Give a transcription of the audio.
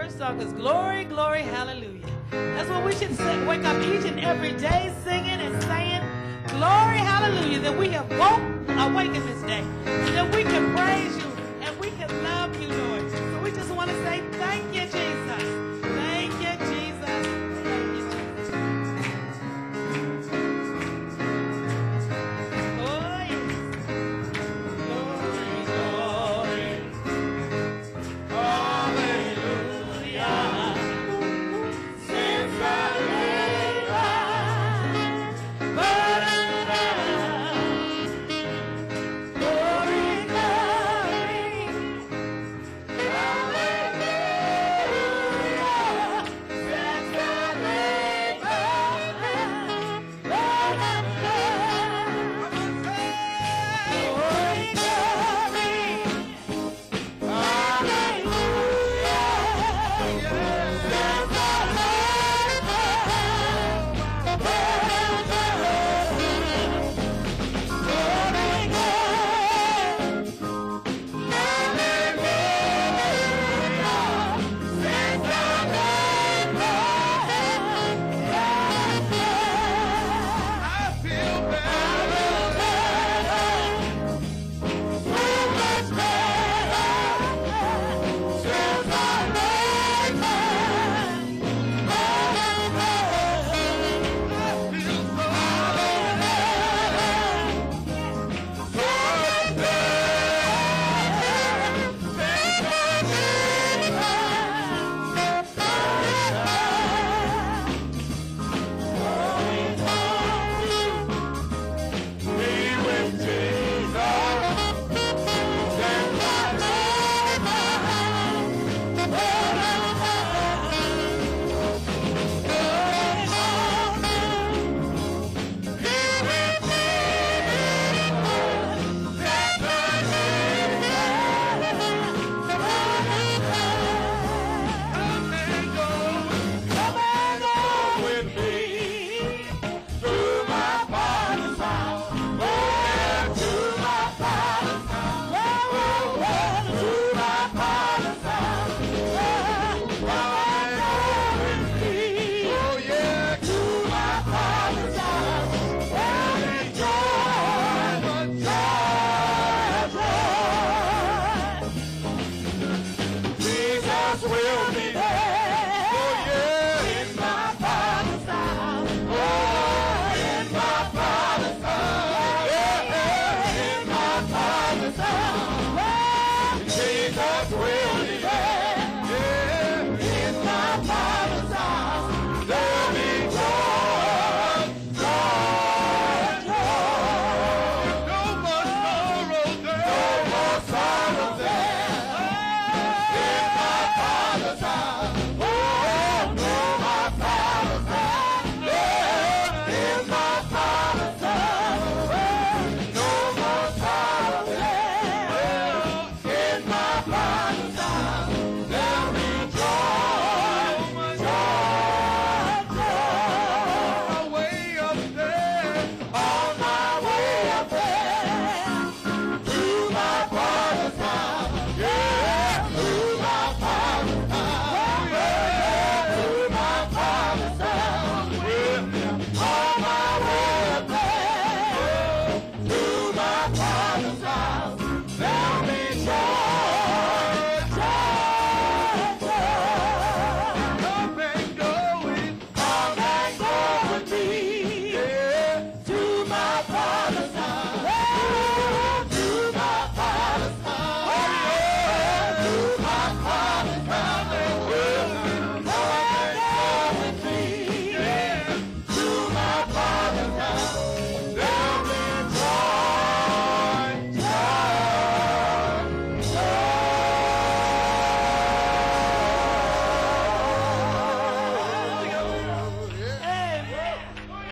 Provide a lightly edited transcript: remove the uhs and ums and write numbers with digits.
first song is Glory, Glory, Hallelujah. That's what we should wake up each and every day singing and saying, Glory, Hallelujah, that we have awakened this day, and that we can praise you, and we can love you, Lord. So we just want to say thank you, Jesus. Thank you, Jesus. Thank you, Jesus. Oh, yes. Glory, glory. Hallelujah. Since I will be